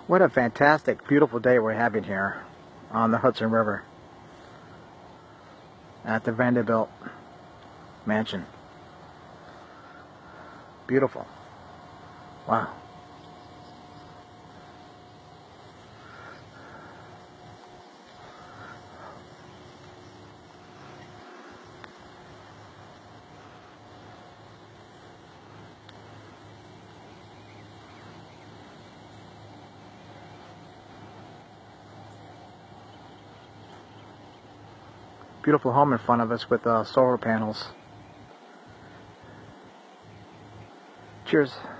What a fantastic, beautiful day we're having here on the Hudson River at the Vanderbilt mansion. Beautiful. Wow. Beautiful home in front of us with solar panels. Cheers.